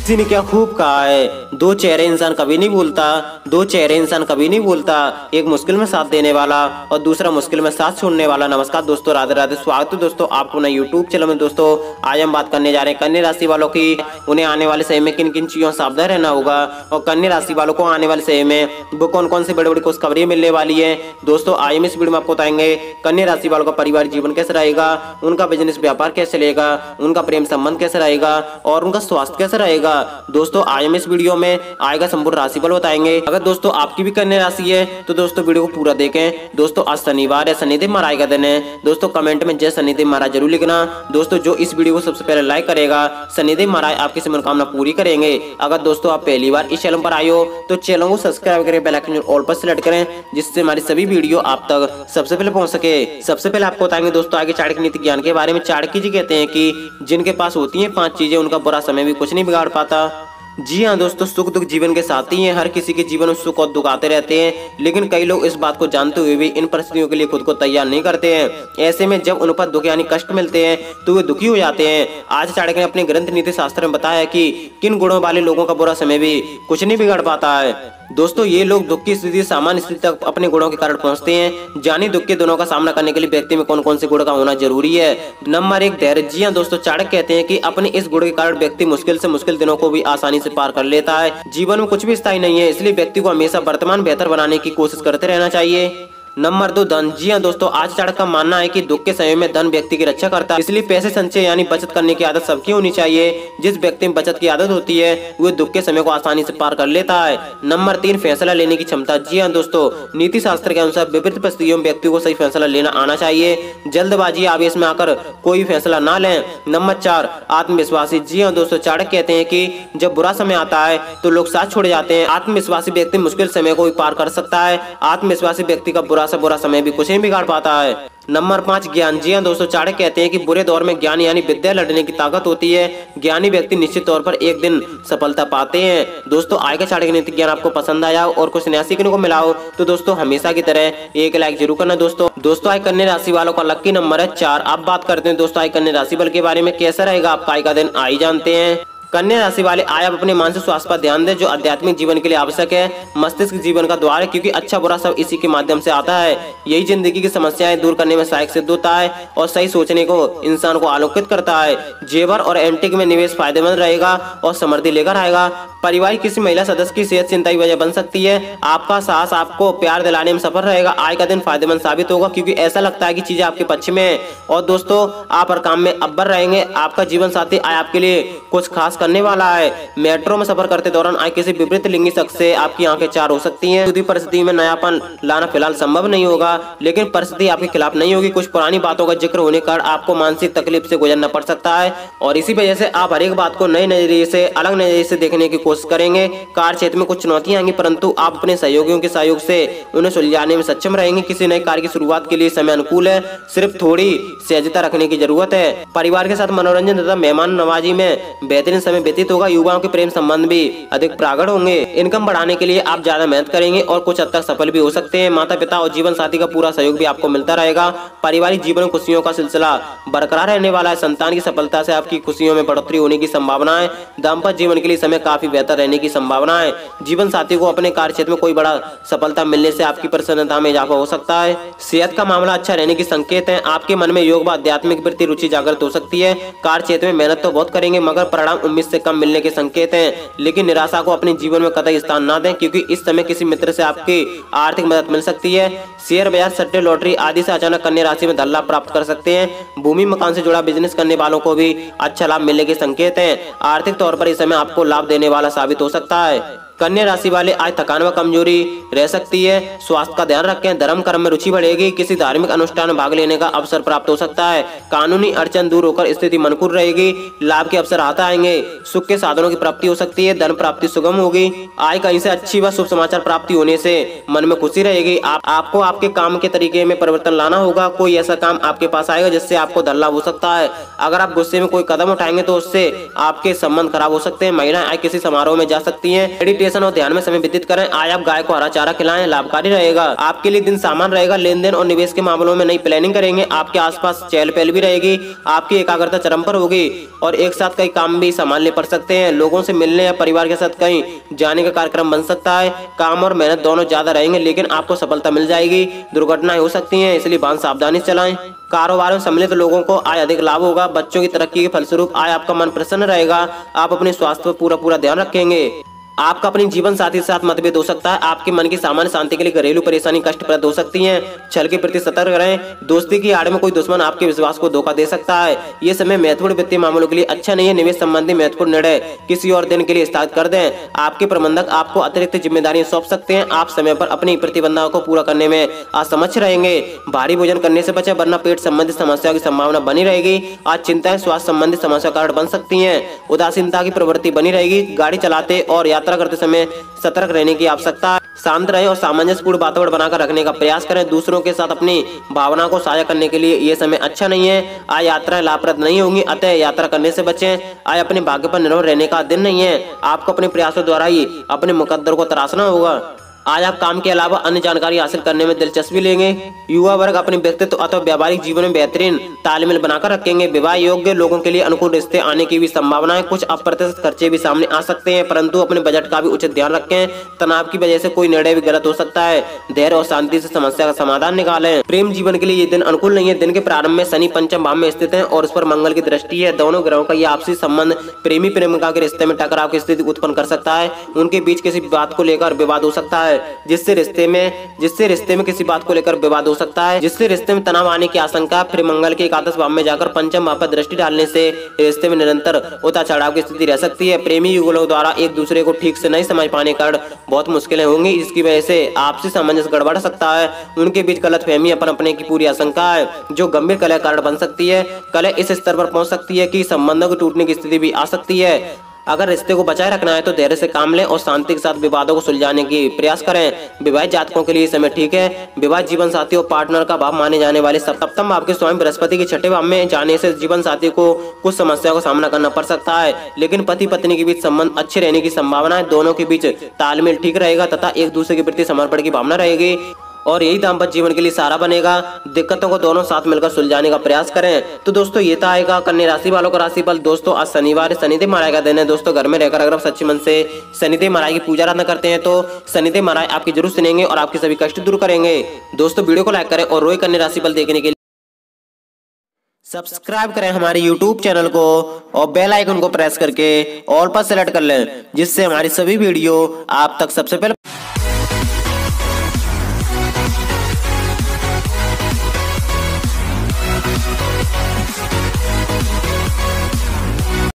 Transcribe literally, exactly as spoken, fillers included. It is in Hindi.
किसी ने क्या खूब कहा है, दो चेहरे इंसान कभी नहीं भूलता, दो चेहरे इंसान कभी नहीं भूलता। एक मुश्किल में साथ देने वाला और दूसरा मुश्किल में साथ छोड़ने वाला। नमस्कार दोस्तों, राधे राधे, स्वागत है दोस्तों आपको ना यूट्यूब चैनल में। दोस्तों आज हम बात करने जा रहे हैं कन्या राशि वालों की, उन्हें आने वाले समय में किन किन चीजों से सावधान रहना होगा और कन्या राशि वालों को आने वाले समय में वो कौन कौन सी बड़ी बड़ी खुशखबरी मिलने वाली है। दोस्तों आज हम इस वीडियो में आपको बताएंगे कन्या राशि वालों का परिवार जीवन कैसे रहेगा, उनका बिजनेस व्यापार कैसे चलेगा, उनका प्रेम संबंध कैसे रहेगा और उनका स्वास्थ्य कैसे रहेगा। दोस्तों आज हम इस वीडियो में आएगा संपूर्ण राशिफल बताएंगे। अगर दोस्तों आपकी भी कन्या राशि है तो दोस्तों वीडियो को पूरा देखें। दोस्तों आज शनिवार है, शनिदेव महाराज का दिन है। दोस्तों कमेंट में जय शनिदेव महाराज जरूर लिखना। दोस्तों जो इस वीडियो को सबसे पहले लाइक करेगा शनिदेव महाराज आपकी मनोकामना पूरी करेंगे। अगर दोस्तों आप पहली बार इस चैनल पर आए हो तो चैनल को सब्सक्राइब करें, बेल आइकन ऑल पर सेलेक्ट करें, जिससे हमारी सभी वीडियो आप तक सबसे पहले पहुंच सके। सबसे पहले आपको बताएंगे दोस्तों आगे चाणक्य नीति ज्ञान के बारे में। चाणक्य जी कहते हैं कि जिनके पास होती हैं पांच चीजें उनका बुरा समय भी कुछ नहीं बिगाड़ पाता। जी हाँ दोस्तों, सुख दुख जीवन के साथी हैं। हर किसी के जीवन में सुख और दुख आते रहते हैं, लेकिन कई लोग इस बात को जानते हुए भी इन परिस्थितियों के लिए खुद को तैयार नहीं करते हैं। ऐसे में जब उन पर दुख यानी कष्ट मिलते हैं तो वे दुखी हो जाते हैं। आज चाणक्य ने अपने ग्रंथ नीति शास्त्र में बताया कि किन गुणों वाले लोगों का बुरा समय भी कुछ नहीं बिगाड़ पाता है। दोस्तों ये लोग दुख की स्थिति सामान्य स्थिति तक अपने गुणों के कारण पहुंचते हैं। जानी दुख के दिनों का सामना करने के लिए व्यक्ति में कौन कौन से गुण का होना जरूरी है। नंबर एक, धैर्य। जी हाँ दोस्तों, चाणक्य कहते हैं कि अपने इस गुण के कारण व्यक्ति मुश्किल से मुश्किल दिनों को भी आसानी से पार कर लेता है। जीवन में कुछ भी स्थायी नहीं है, इसलिए व्यक्ति को हमेशा वर्तमान बेहतर बनाने की कोशिश करते रहना चाहिए। नंबर दो, धन। जी हाँ दोस्तों, आज चाणक्य का मानना है कि दुख के समय में धन व्यक्ति की रक्षा करता है, इसलिए पैसे संचय यानी बचत करने की आदत सबकी होनी चाहिए। जिस व्यक्ति में बचत की आदत होती है वो दुख के समय को आसानी से पार कर लेता है। नंबर तीन, फैसला लेने की क्षमता। जी हाँ दोस्तों, नीति शास्त्र के अनुसार विपरीत परिस्थितियों में व्यक्ति को सही फैसला लेना आना चाहिए। जल्दबाजी आवेश में आकर कोई फैसला ना लें। नंबर चार, आत्मविश्वासी। जी हाँ दोस्तों, चाणक्य कहते हैं कि जब बुरा समय आता है तो लोग साथ छोड़ जाते हैं। आत्मविश्वासी व्यक्ति मुश्किल समय को भी पार कर सकता है। आत्मविश्वासी व्यक्ति का बुरा से बुरा समय भी कुछ नहीं बिगाड़ पाता है। नंबर पाँच, ज्ञान। जी हाँ दोस्तों, चाणक्य कहते हैं कि बुरे दौर में ज्ञान यानी विद्या लड़ने की ताकत होती है। ज्ञानी व्यक्ति निश्चित तौर पर एक दिन सफलता पाते हैं। दोस्तों आगे का चाणक्य नीति ज्ञान आपको पसंद आया और कुछ नया सीखने को मिला हो तो दोस्तों हमेशा की तरह एक लाइक जरूर करना। दोस्तों दोस्तों आज कन्या राशि वालों का लकी नंबर है चार। अब बात करते हैं दोस्तों आज कन्या राशि वालों के बारे में। कैसा रहेगा आपका आज का दिन, आई जानते हैं। कन्या राशि वाले आय आप अपने मानसिक स्वास्थ्य पर ध्यान दें, जो आध्यात्मिक जीवन के लिए आवश्यक है। मस्तिष्क जीवन का द्वार है, क्योंकि अच्छा बुरा सब इसी के माध्यम से आता है। यही जिंदगी की समस्याएं दूर करने में सहायक सिद्ध होता है और सही सोचने को इंसान को आलोकित करता है। जेवर और एंटीक में निवेश फायदेमंद रहेगा और समृद्धि लेकर आएगा। परिवार किसी महिला सदस्य की सेहत चिंता की वजह बन सकती है। आपका साहस आपको प्यार दिलाने में सफल रहेगा। आज का दिन फायदेमंद साबित होगा, क्योंकि ऐसा लगता है कि चीजें आपके पक्ष में है और दोस्तों आप हर काम में अव्वल रहेंगे। आपका जीवन साथी आज आपके लिए कुछ खास करने वाला है। मेट्रो में सफर करते दौरान आज किसी विपरीत लिंगी शख्स से आपकी आंखें चार हो सकती हैं। दूसरी परिस्थिति में नयापन लाना फिलहाल संभव नहीं होगा, लेकिन परिस्थिति आपके खिलाफ नहीं होगी। कुछ पुरानी बातों का जिक्र होने पर आपको मानसिक तकलीफ से गुजरना पड़ सकता है और इसी वजह से आप हर एक बात को नए नजरिए से, अलग नजरिए से देखने की कोशिश करेंगे। कार्य क्षेत्र में कुछ चुनौतियां आएंगी, परंतु आप अपने सहयोगियों के सहयोग से उन्हें सुलझाने में सक्षम रहेंगे। किसी नए कार्य की शुरुआत के लिए समय अनुकूल है, सिर्फ थोड़ी सहजता रखने की जरूरत है। परिवार के साथ मनोरंजन तथा मेहमान नवाजी में बेहतरीन समय व्यतीत होगा। युवाओं के प्रेम संबंध भी अधिक प्रगाढ़ होंगे। इनकम बढ़ाने के लिए आप ज्यादा मेहनत करेंगे और कुछ हद तक सफल भी हो सकते हैं। माता पिता और जीवन साथी का पूरा सहयोग भी आपको मिलता रहेगा। पारिवारिक जीवन में खुशियों का सिलसिला बरकरार रहने वाला है। संतान की सफलता से आपकी खुशियों में बढ़ोतरी होने की संभावना है। दाम्पत्य जीवन के लिए समय काफी बेहतर रहने की संभावना है। जीवन साथी को अपने कार्य क्षेत्र में कोई बड़ा सफलता मिलने से आपकी प्रसन्नता में इजाफा हो सकता है। सेहत का मामला अच्छा रहने की संकेत है। आपके मन में योग व आध्यात्मिक प्रति रुचि जागृत हो सकती है। कार्य क्षेत्र में मेहनत तो बहुत करेंगे, मगर परिणाम उम्मीद से कम मिलने के संकेत हैं। लेकिन निराशा को अपने जीवन में कतई स्थान ना दें, क्योंकि इस समय किसी मित्र से आपकी आर्थिक मदद मिल सकती है। शेयर बाजार, सट्टे, लॉटरी आदि से अचानक कन्या राशि में धन लाभ प्राप्त कर सकते हैं। भूमि मकान से जुड़ा बिजनेस करने वालों को भी अच्छा लाभ मिलने के संकेत हैं। आर्थिक तौर पर इस समय आपको लाभ देने वाला साबित हो सकता है। कन्या राशि वाले आज थकान व कमजोरी रह सकती है। स्वास्थ्य का ध्यान रखें। धर्म कर्म में रुचि बढ़ेगी। किसी धार्मिक अनुष्ठान में भाग लेने का अवसर प्राप्त हो सकता है। कानूनी अड़चन दूर होकर स्थिति अनुकूल रहेगी। लाभ के अवसर आता आएंगे। सुख के साधनों की प्राप्ति हो सकती है। धन प्राप्ति सुगम होगी। आय कहीं से अच्छी व शुभ समाचार प्राप्ति होने से मन में खुशी रहेगी। आप, आपको आपके काम के तरीके में परिवर्तन लाना होगा। कोई ऐसा काम आपके पास आएगा जिससे आपको धन लाभ हो सकता है। अगर आप गुस्से में कोई कदम उठाएंगे तो उससे आपके संबंध खराब हो सकते हैं। महिलाएं आज किसी समारोह में जा सकती है। मेडिटेशन और ध्यान में समय व्यतीत करें। आज आप गाय को हरा चारा खिलाएं, लाभकारी रहेगा। आपके लिए दिन सामान रहेगा। लेन देन और निवेश के मामलों में नई प्लानिंग करेंगे। आपके आसपास चहल पहल भी रहेगी। आपकी एकाग्रता चरम पर होगी और एक साथ कई काम भी संभालने पड़ सकते हैं। लोगों से मिलने या परिवार के साथ कहीं जाने का कार्यक्रम बन सकता है। काम और मेहनत दोनों ज्यादा रहेंगे, लेकिन आपको सफलता मिल जाएगी। दुर्घटनाएं हो सकती हैं, इसलिए वाहन सावधानी से चलाएं। कारोबार में सम्मिलित लोगों को आय अधिक लाभ होगा। बच्चों की तरक्की के फलस्वरूप आय आपका मन प्रसन्न रहेगा। आप अपने स्वास्थ्य पर पूरा पूरा ध्यान रखेंगे। आपका अपनी जीवन साथी के साथ मतभेद हो सकता है। आपके मन की सामान्य शांति के लिए घरेलू परेशानी कष्टप्रद हो सकती हैं। छल के प्रति सतर्क रहें। दोस्ती की आड़ में कोई दुश्मन आपके विश्वास को धोखा दे सकता है। ये समय महत्वपूर्ण वित्तीय मामलों के लिए अच्छा नहीं है। निवेश संबंधी महत्वपूर्ण निर्णय किसी और दिन के लिए स्थगित कर दें। आपके प्रबंधक आपको अतिरिक्त जिम्मेदारियां सौंप सकते हैं। आप समय पर अपनी प्रतिबंधों को पूरा करने में असमर्थ रहेंगे। भारी भोजन करने से बचें, वरना पेट संबंधी समस्याओं की संभावना बनी रहेगी। आज चिंताएं स्वास्थ्य संबंधी समस्या कारण बन सकती हैं। उदासीनता की प्रवृत्ति बनी रहेगी। गाड़ी चलाते और यात्रा करते समय सतर्क रहने की आवश्यकता है। शांत रहें और सामंजस्यपूर्ण वातावरण बनाकर रखने का प्रयास करें। दूसरों के साथ अपनी भावनाओं को साझा करने के लिए ये समय अच्छा नहीं है। आज यात्राएं लाभप्रद नहीं होंगी, अतः यात्रा करने से बचें। आज अपने भाग्य पर निर्भर रहने का दिन नहीं है। आपको अपने प्रयासों द्वारा ही अपने मुकद्दर को तराशना होगा। आज आप काम के अलावा अन्य जानकारी हासिल करने में दिलचस्पी लेंगे। युवा वर्ग अपने व्यक्तित्व अथवा व्यावहारिक जीवन में बेहतरीन तालमेल बनाकर रखेंगे। विवाह योग्य लोगों के लिए अनुकूल रिश्ते आने की भी संभावना है। कुछ अप्रत्याशित खर्चे भी सामने आ सकते हैं, परंतु अपने बजट का भी उचित ध्यान रखें। तनाव की वजह से कोई निर्णय भी गलत हो सकता है। धैर्य और शांति से समस्या का समाधान निकालें। प्रेम जीवन के लिए ये दिन अनुकूल नहीं है। दिन के प्रारंभ में शनि पंचम भाव में स्थित है और उस पर मंगल की दृष्टि है। दोनों ग्रहों का यह आपसी संबंध प्रेमी प्रेमिका के रिश्ते में टकराव की स्थिति उत्पन्न कर सकता है। उनके बीच किसी बात को लेकर विवाद हो सकता है, जिससे रिश्ते में जिससे रिश्ते में किसी बात को लेकर विवाद हो सकता है जिससे रिश्ते में तनाव आने की आशंका। फिर मंगल के एकादश भाव में जाकर पंचम भाव पर दृष्टि डालने से रिश्ते में निरंतर उतार चढ़ाव की स्थिति रह सकती है। प्रेमी युगलों द्वारा एक दूसरे को ठीक से नहीं समझ पाने का बहुत मुश्किलें होंगी। इसकी वजह से आपसी सामंजस्य गड़बड़ सकता है। उनके बीच गलतफहमी अपन अपने की पूरी आशंका है, जो गंभीर कलह कारण बन सकती है। कलह इस स्तर पर पहुंच सकती है कि संबंधों के टूटने की स्थिति भी आ सकती है। अगर रिश्ते को बचाए रखना है तो धैर्य से काम लें और शांति के साथ विवादों को सुलझाने की प्रयास करें। विवाहित जातकों के लिए समय ठीक है। विवाहित जीवन साथी और पार्टनर का भाव माने जाने वाले सप्तम भाव के स्वामी बृहस्पति के छठे भाव में जाने से जीवन साथी को कुछ समस्याओं का सामना करना पड़ सकता है, लेकिन पति पत्नी के बीच संबंध अच्छे रहने की संभावना है। दोनों के बीच तालमेल ठीक रहेगा तथा एक दूसरे के प्रति समर्पण की भावना रहेगी और यही दाम्पत्य जीवन के लिए सहारा बनेगा। दिक्कतों को दोनों साथ मिलकर सुलझाने का प्रयास करें। तो दोस्तों ये तो आएगा कन्या राशि वालों का राशिफल। दोस्तों आज शनिवार शनिदेव महाराज का दिन है। दोस्तों घर में रहकर अगर आप सच्चे मन से शनिदेव महाराज की पूजा आराधना करते हैं तो शनिदेव महाराज आपकी जरूर सुनेंगे और आपके सभी कष्ट दूर करेंगे। दोस्तों वीडियो को लाइक करें और रोज कन्या राशिफल देखने के लिए सब्सक्राइब करें हमारे यूट्यूब चैनल को और बेल आइकन को प्रेस करके ऑल पर सेलेक्ट कर लें, जिससे हमारी सभी वीडियो आप तक सबसे पहले